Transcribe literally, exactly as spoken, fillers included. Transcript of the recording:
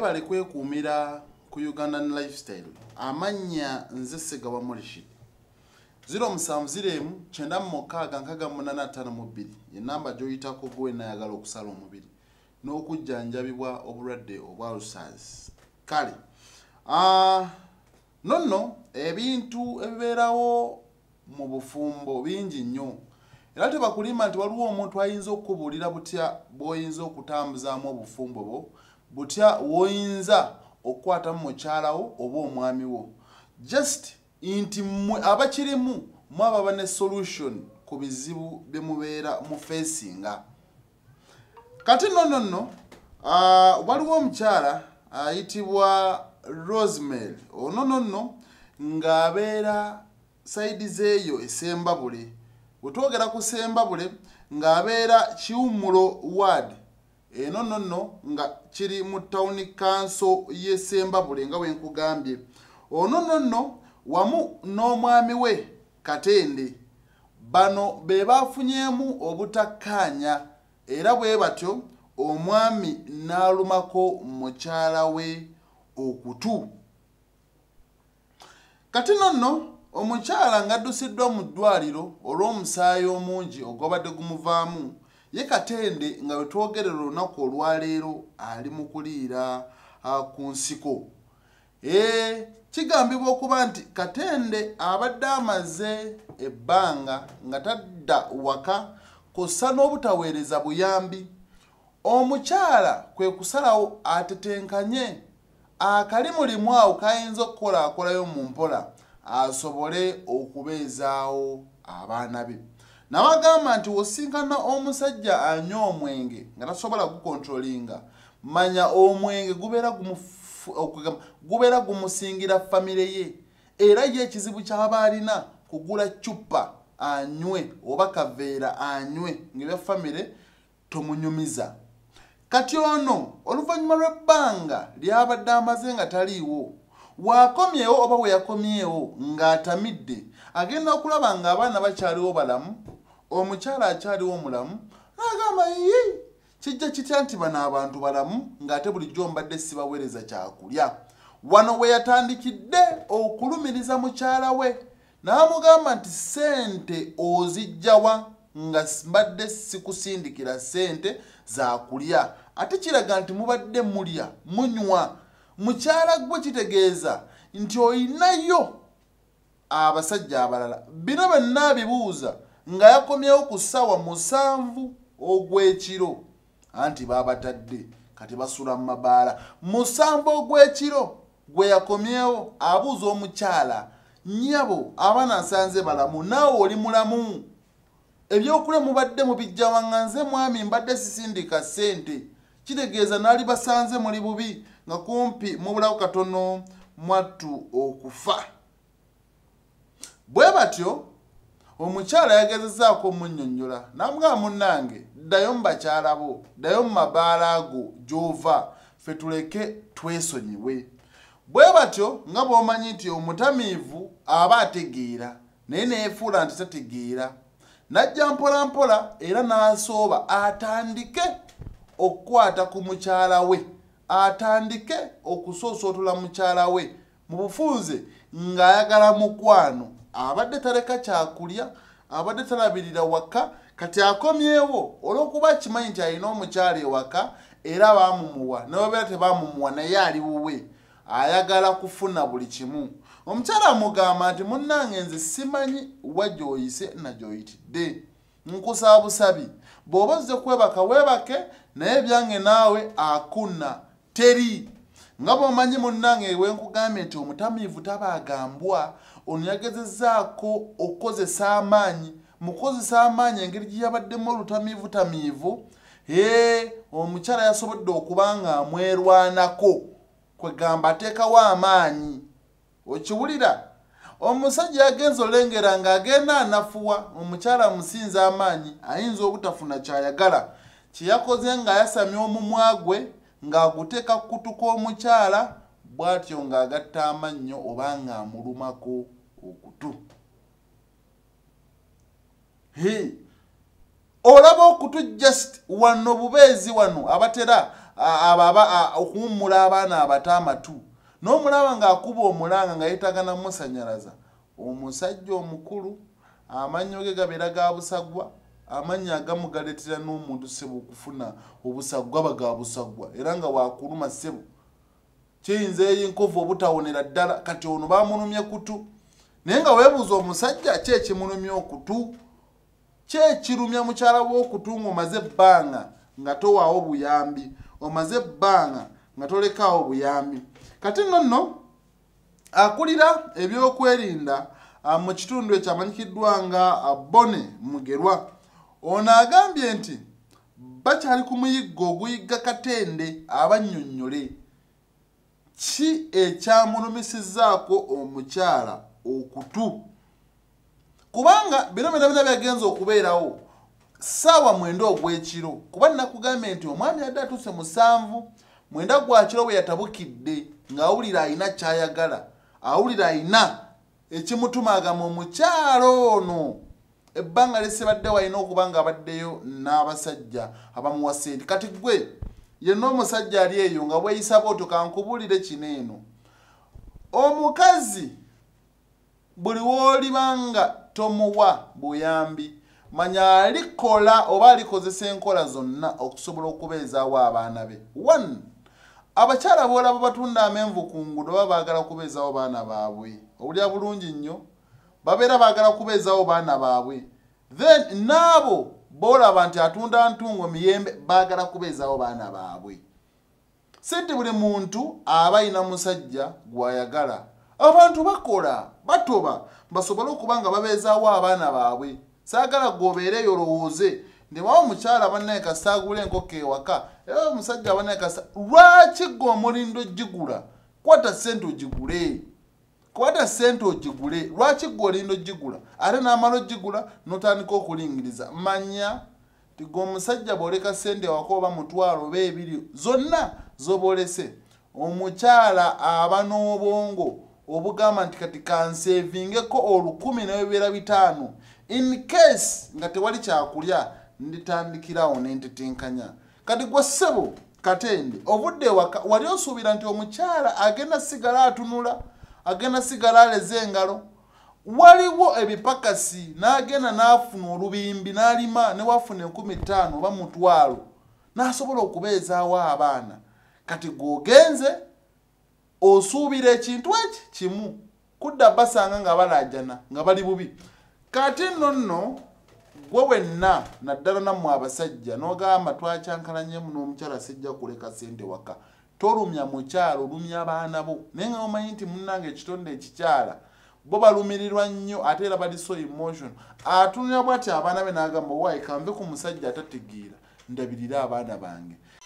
mwebale kwekuumira ku Ugandan lifestyle. Amanya nze Segawa Morishid. zero musanvu ziro emu kyenda mu mukaaga nkaaga mu munaana ataano mu bbiri ye namba gy'oyitako gwe nayagala okusala omubiri n'okujjanjabibwa obulwadde obwa ulcers. Kale uh, nonno ebintu ebibeerawo mu bufumbo bingi nnyo era tebakulima nti waliwo omuntu ayinza okukubuulira butya bw'oyinza okutambuzaamu obufumbo bwo, butya w'oyinza okukwatamu mukyalawo oba omwami wo. Just inti mwe abakirimu mwaba bane solution ku bizibu bye mubeera mu facinga. Kati nno nno uh, waliwo omukyala ayitibwa uh, Rosemary ono nno ng'abeera side zeeyo esembabule. Bwetwogera ku sembabule ng'abeera Kiwummulo ward eno nno nga kiri mu town council ye Sembabule nga wenkugambye. Ono nno wamu n'omwami we Katende bano be bafunyeemu obutakkaanya era bwe batyo omwami n'alumako mukyala we okutu. Kati nno omukyala ng'addusiddwa mu ddwaliro olw'omusaayi omungi ogwabadde gumuvaamu, ye Katende nga bwe twogerera olunaku olwaleero ali mu kuliira uh, ku nsiko. E, kigambibwa okuba nti Katende abadde amaze ebbanga nga tadda waka kossa n'obutaweereza buyambi. Omukyala kwe kusalawo atetenkanye akali mulimu awo kayinza okukola akolayo mu mpola asobole okubeezaawo abaana be. Nabagamba nti wosinkana omusajja anywa omwenge nga tasobola gukontrolinga, manya omwenge gubeera gubeera gumusingira famire ye, era ye ekizibu ky'aba alina kugula cupa anywe oba kaveera anywe ng'ebya famire tomunyumiza. Kati ono oluvannyuma lw'ebbanga lyabadde amaze nga taliiwo, waakomyewo oba we yakomyewo ng'atamidde agenda okulaba ng'abaana bakyaliwo balamu, omukyala akyaliwo mulamu, n'agamba yii kijja kitya nti bano abantu balamu ng'ate bulijjo mbadde sibaweereza kyakulya. Wano we yatandikidde okulumiriza mukyala we n'amugamba nti ssente ozijjawa nga mbadde sikusindikira ssente za kulya, ate kiraga nti mubadde mulya munywa. Mukyala gwe kitegeeza nti oyinayo abasajja abalala. Bino byonna abibuuza nga yakomyewo ku ssaawa musanvu ogw'ekiro, anti baabatadde kati basula mu mabaala. Musanvu ogw'ekiro gwe yakomyewo abuuza omukyala, nnyabo abaana nsanze balamu naawe oli mulamu, ebyokulya mubadde mubijja waŋŋanze mwami mbadde sisindika ssente. Kitegeeza naali basanze muli bubi nga kumpi mubulawo katono mwattu okufa. Bwe batyo omukyala yagezezaako omunnyonnyola n'amugamba munnange ddayo mu bakyala bo, ddayo mu mabaala ago gy'ova, ffe tuleke twesonyiwe. Bwe batyo nga bw'omanyi nti omutamiivu aba ategeera naye neefuula nti tategeera, n'ajja mpola mpola era n'asooba atandike okukwata ku mukyala we, atandike okusoosootola mukyala we mu bufunze ng'ayagala mukwano. Abadde taleka kyakulya, abadde talabirira waka, kati akomyewo olw'okuba kimanyi nti alina omukyala ewaka era baamumuwa, nebabeera tebaamumuwa naye ali wuwe, ayagala kufuna buli kimu. Omukyala amugamba nti munnange nze simanyi wa gy'oyise na gy'oyitidde, nkusaba busabi, bw'oba ozze kwebaka weebake, naye byange naawe akuna teri. Nga bw'omanyi munnange wenkugambye nti omutamiivu tabaagambwa, ono yagezezaako okukozesa amaanyi. Mu kukozesa amaanyi engeri gye yabaddemu olutamiivu tamiivu, ee omukyala yasobodde okuba nga amwerwanako, kwegamba ateekawo amaanyi. Okiwulira? Omusajja yagenza olengera ng'agenda anafuwa, omukyala amusinza amaanyi, ayinza obutafuna kyayagala. Kye yakoze ng'ayasamya omumwa gwe ng'aguteeka ku kutu kw'omukyala, bw'atyo ng'agatta amannyo oba ng'amulumako okutu. He, olaba okutu just wano bubeezi wano abatera ababa okuwummula abaana abatamatu n'omulaba ng'akuba omulanga nga yeetagana musanyalaza omusajja omukulu amannyo ge gabeera ga busagwa amanya agamu galeetera n'omuntu ssebo okufuna obusagwa baga busagwa era nga waakuluma ssebo kiyinza ey'enkovu obutawonera ddala kati ono baamunumye kutu naye nga weebuuza omusajja ki ekimulumya okutu ki ekirumya mukyala w'okutu ng'omaze ebbanga nga towaawo buyambi omaze ebbanga nga tolekaawo buyambi kati nno nno akulira ebyokwerinda mu kitundu ekyamanyikiddwa nga Bone Mugerwa ono agambye nti bakyali ku muyiggo oguyigga Katende abannyonnyole ki ekyamulumisizzaako omukyala okutu kubanga bino byonna byonna byagenza okubeerawo ssaawa mwenda ogw'ekiro kuba nnakugambye nti omwami yadde atuuse musanvu mwenda gwa kiro bwe yatabukidde ng'awulira alina kyayagala awulira alina ekimutumagama omukyalo ono ebbanga lisibadde walina okuba nga abaddeyo n'abasajja abamuwa ssente kati gwe yenna omusajja ali eyo nga bweyisa bw'otyo kankubulire kino eno omukazi buli w'olibanga tomuwa buyambi manya alikola oba alikozesa enkola zonna okusobola okubeezaawo abaana be one abakyala boolaba batunda amenvu ku nguudo baba baagala kubeezaawo baana baabwe owulira bulungi nnyo babeera baagala kubeezaawo baana baabwe then naabo boolaba nti atunda ntungo miyembe baagala kubeezaawo baana baabwe si nti buli muntu aba ayina musajja gw'ayagala abantu bakola batoba basobole okuba nga babeezaawo abaana baabwe saagala gwobeereyo olowooze nti wawa omukyala bannaye kasita agula enkoko ewaka era omusajja bannaye kasita lwaki gwe omulindo ogigula kwata ssente ogigule kwata ssente ogigule lwaki gwe olindo ogigula ate n'amala ogigula n'otandika okulingiriza manya ti gwe omusajja bw'oleka ssente ewaka oba mutwalo oba ebiri zonna z'oboolese omukyala aba n'obwongo obugamba nti kati kansevingeko olukumi n'ebibeera bitaano in case nga tewali kyakulya nditandikirawo n'entetenkanya kati gwe ssebo Katende obudde waka wali osuubira nti omukyala agenda sigala atunula agenda sigala aleze engalo waliwo ebipakasi n'agenda n'afuna olubimbi n'alima ne wafuna enkumi ttaano oba mutwalo n'asobola okubeezaawo abaana kati gwogenze osuubira ekintu eki kimu kudda basanga nga balajana nga bali bubi kati nno nno gwe wenna naddala nammwe abasajja n'ogamba twakyankalanyemu n'omukyala sijja kuleka ssente waka tolumya mukyalo olumya abaana bo naye nga omanyi nti munnange ekitonde ekikyala bo balumirirwa nnyo ate era bali so emotion atunira bw'ati abaana be n'agamba waayi kanve ku musajja atategeera ndabirira abaana bange